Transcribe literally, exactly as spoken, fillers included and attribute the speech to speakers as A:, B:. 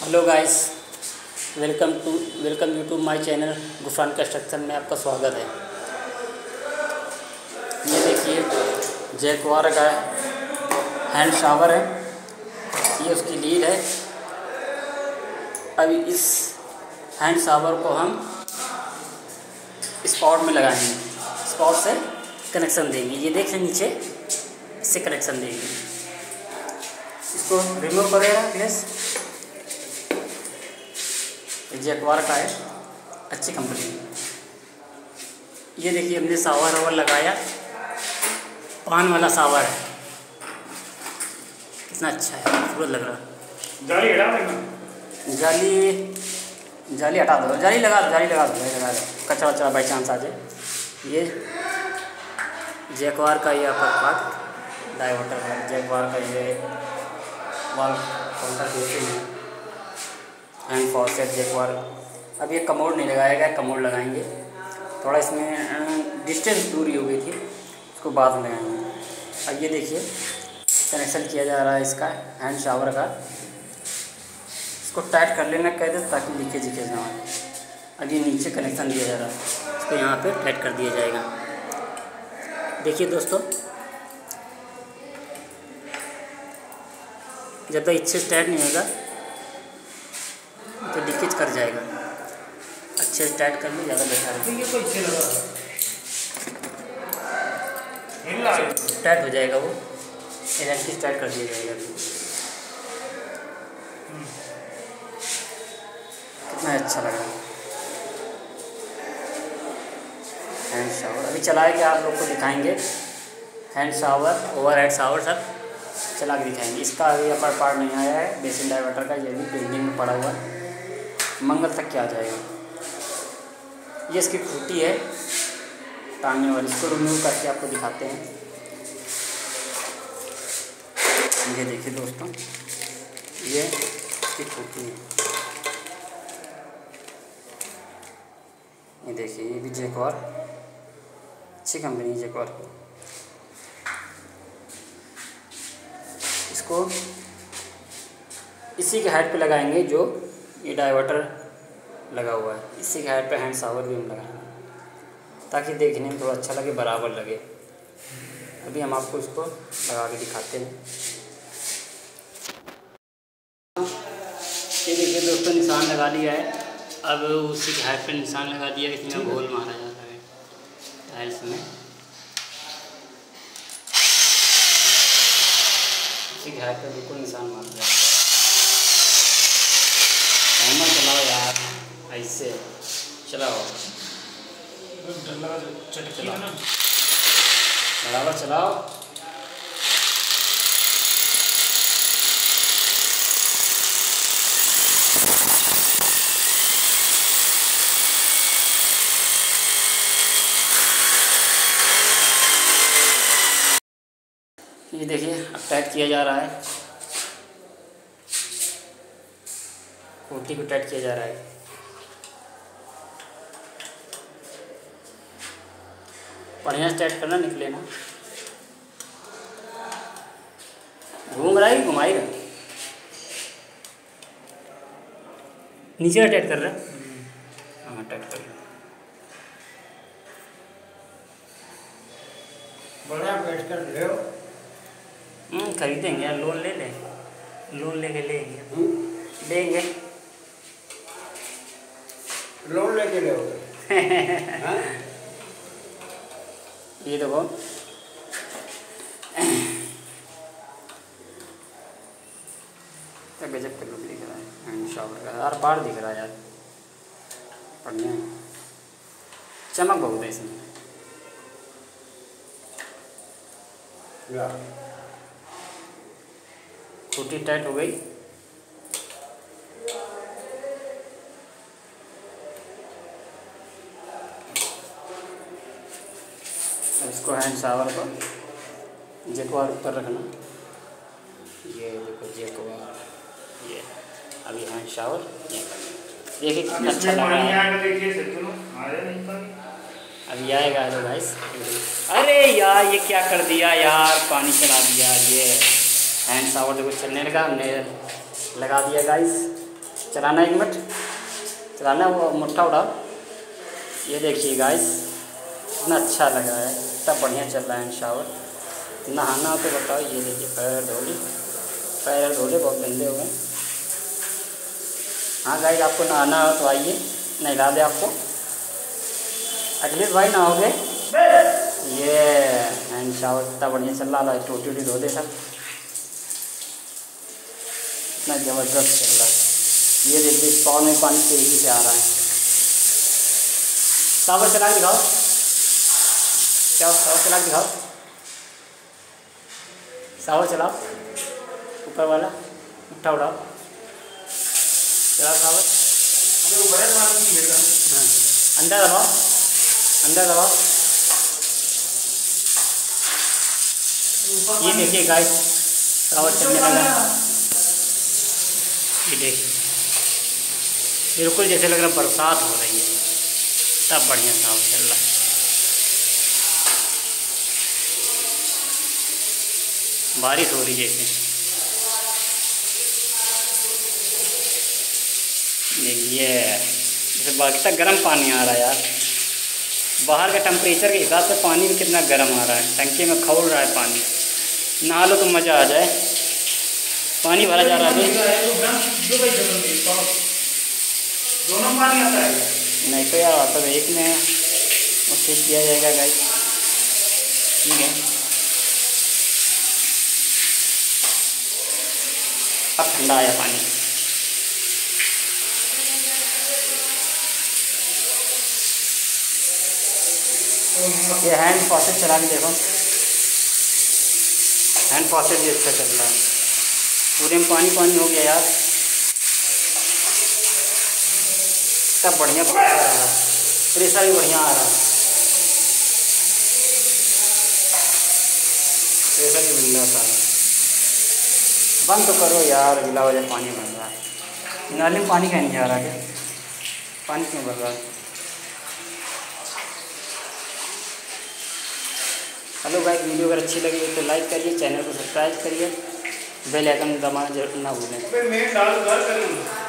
A: Hello guys, welcome to welcome you to my channel Gufran Construction में आपका स्वागत है। ये देखिए जैक्वार का हैंड शावर है, ये उसकी लीड है। अभी इस हैंड शावर को हम स्पॉट में लगाएंगे, स्पॉट से कनेक्शन देंगे। ये देखें नीचे, इससे कनेक्शन देंगे। इसको रिमूव करेगा प्लीज़। जैक्वार का है, अच्छी कंपनी है। ये देखिए हमने सावर वावर लगाया, पान वाला सावर है, कितना अच्छा है, खूबसूरत लग रहा।
B: जाली हटा देना,
A: जाली जाली हटा दो, जाली लगा दो, जाली लगा दो, जाली लगा दो, कचरा वचरा बाई चांस आ जाए। ये जैक्वार का ये अपर पार्ट डाइवर्टर है, जैक्वार का ये वॉल काउंटर देते हैं, हैंड फॉसेट जैक्वार। अब ये कमोड नहीं लगाया गया, कमोड लगाएंगे। थोड़ा इसमें डिस्टेंस दूरी हो गई थी, उसको बाद में लगाएंगे। अब ये देखिए कनेक्शन किया जा रहा है इसका हैंड शावर का। इसको टाइट कर लेना कह दे ताकि लीकेज लीकेज ना आए। अब ये नीचे कनेक्शन दिया जा रहा है, इसको यहाँ पे टाइट कर दिया जाएगा। देखिए दोस्तों, जब तक अच्छे से टाइट नहीं होगा तो लीकेज कर जाएगा। अच्छे से टाइट कर लो, ज़्यादा बेहतर है।
B: ये कोई अच्छे लगा
A: टाइट हो जाएगा, वो इलेक्ट्रिक टाइट कर दिया जाएगा। कितना अच्छा लग रहा है हैंड शावर। अभी चलाए कि आप लोग को दिखाएंगे hand shower, overhead shower सब चला के दिखाएंगे। इसका अभी अपर पार्ट नहीं आया है, बेसिन डाइवर्टर का, ये भी पेंटिंग में पड़ा हुआ है, मंगल तक क्या आ जाएगा। ये इसकी खूंटी है टांगने वाली, इसको रिमूव करके आपको दिखाते हैं। ये देखिए दोस्तों, ये इसकी खूंटी है। ये देखिए, ये भी जैक्वार, अच्छी कंपनी है जैक्वार की। इसको इसी के हाइट पे लगाएंगे जो ये डाइवर्टर लगा हुआ है, इसी के हाइट पे हैंड शावर भी हम लगाएंगे ताकि देखने में थोड़ा अच्छा लगे, बराबर लगे। अभी हम आपको इसको लगा के दिखाते हैं। ये देखिए दोस्तों, निशान लगा लिया है। अब उसी के हाइट पे निशान लगा दिया, इसमें गोल मारा जाता है टाइल्स में। उसी के हाइट पे बिल्कुल निशान मार दिया। हैमर चलाओ यार, ऐसे चलाओ, बराबर चलाओ। ये देखिए अब टाइट किया जा रहा है, खूंटी को टाइट किया जा रहा है। बढ़िया से टाइट करना, निकले ना। घूम रहा है कि घुमाएगा, नीचे का टाइट कर रहा है। हाँ टाइट कर रहा।
B: बढ़िया बैठ कर ले
A: हम्म खरीदेंगे यार, लोन ले लें, लोन लेके लेंगे लेंगे
B: लोन लेके ले
A: ये देखो, क्या गजब का लुक दिख रहा है हैंड शावर का, हर पार दिख रहा है यार, बढ़िया है। चमक बहुत है इसमें। खूंटी टाइट हो गई। इसको हैंड शावर को जैक्वार ऊपर रखना। ये देखो जैक्वार, ये अभी हैंड शावर देखिए कितना अच्छा लग रहा है। अभी आएगा तो गाइस। अरे यार ये क्या कर दिया यार, पानी चला दिया। ये हैंड शावर देखो चलने लगा, हमने लगा दिया गाइस। चलाना एक मिनट, चलाना वो मुट्ठा उठाओ। ये देखिए गाइस कितना अच्छा लग रहा है, इतना बढ़िया चल रहा है शावर। नहाना हो तो बताओ। ये देखिए पैर धोली, पैर धोले बहुत गंदे हो गए। हाँ गाइस आपको नहाना हो तो आइए, नहला दे आपको। अखिलेश भाई नहाओगे? ये हैंड शावर इतना बढ़िया चल रहा है, टोटी वोटी धो दे सब, इतना ज़बरदस्त चल रहा है। ये देखिए पावर में पानी तेज़ी से आ रहा है। शावर चला के दिखाओ, क्या शावर चला के दिखाओ, शावर चलाओ, ऊपर वाला उठा उठाओ, चला शावर। हाँ अंदर दबाओ, अंदर दबाओ। ये देखिए गाइस शावर चलने लगा। ये देखिए बिल्कुल जैसे लग रहा है बरसात हो रही है, तब बढ़िया शावर चल रहा है। बारिश हो रही जैसे। ये जैसे बाकी तक गर्म पानी आ रहा है यार, बाहर के टेम्परेचर के हिसाब से पानी भी कितना गर्म आ रहा है। टंकी में खौल रहा है पानी, नहा लो तो मज़ा आ जाए। पानी भरा जा रहा है
B: दोनों पानी आता है?
A: नहीं तो यार आता तो एक में उससे किया जाएगा गाइस, ठीक है। अब ठंडा आया पानी। ये हैंड फॉसेट चला के देखो, हैंड फॉसेट भी अच्छा चल रहा है। पूरे में पानी पानी हो गया यार, तब बढ़िया आ रहा है, प्रेशर भी बढ़िया आ रहा है, प्रेशर भी मिल रहा है। बंद तो करो यार, गिला वजह पानी बन रहा है। नाली में पानी कहीं नहीं जा रहा क्या? पानी क्यों भर रहा है? हेलो गाइस, वीडियो अगर अच्छी लगी तो लाइक करिए, चैनल को सब्सक्राइब करिए, बेल आइकन दबाना जरूर ना भूलें।